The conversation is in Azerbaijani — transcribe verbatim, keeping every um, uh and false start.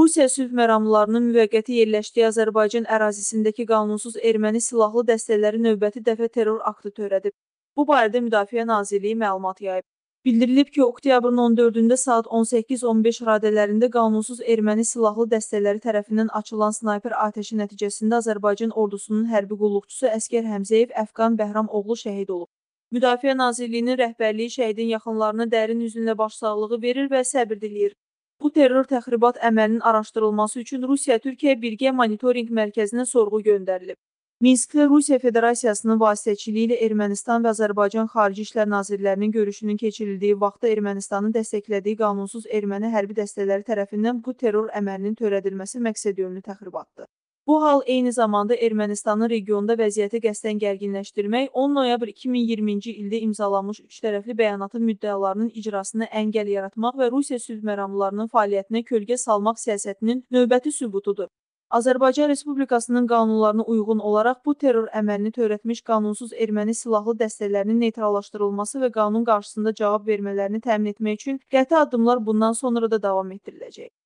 Rusiya sülh məramlılarının müvəqqəti yerləşdiyi Azərbaycan ərazisindəki qanunsuz erməni silahlı dəstələri növbəti dəfə terror aktı törədib. Bu barədə Müdafiə Nazirliyi məlumat yayıb. Bildirilib ki, oktyabrın on dördündə saat on səkkiz on beş radələrində qanunsuz erməni silahlı dəstələri tərəfindən açılan snayper atəşi nəticəsində Azərbaycan ordusunun hərbi qulluqçusu əsgər Həmzəyev Əfqan Bəhram oğlu şəhid olub. Müdafiə Nazirliyinin rəhbərliyi şəhidin yaxınlarına dərin hüznlə başsağlığı verir və səbir diləyir. Bu terror təxribat əməlinin araşdırılması üçün Rusiya-Türkiyə birgə monitorinq mərkəzinə sorğu göndərilib. Minskdə Rusiya Federasiyasının vasitəçiliyi ilə Ermənistan və Azərbaycan Xarici İşlər Nazirlərinin görüşünün keçirildiyi vaxtda Ermənistanın dəstəklədiyi qanunsuz erməni hərbi dəstələri tərəfindən bu terror əməlinin törədilməsi məqsədyönlü təxribatdır. Bu hal eyni zamanda Ermənistanın regionda vəziyyəti qəsdən gərginləşdirmək, on noyabr iki min iyirminci ildə imzalanmış üç tərəfli bəyanatın müddəalarının icrasına əngəl yaratmaq və Rusiya sülh məramlılarının fəaliyyətinə kölgə salmaq siyasətinin növbəti sübutudur. Azərbaycan Respublikasının qanunlarına uyğun olaraq bu terror əməlini törətmiş qanunsuz erməni silahlı dəstələrinin neytrallaşdırılması və qanun qarşısında cavab vermələrini təmin etmək üçün qəti addımlar bundan sonra da davam etdiriləcək.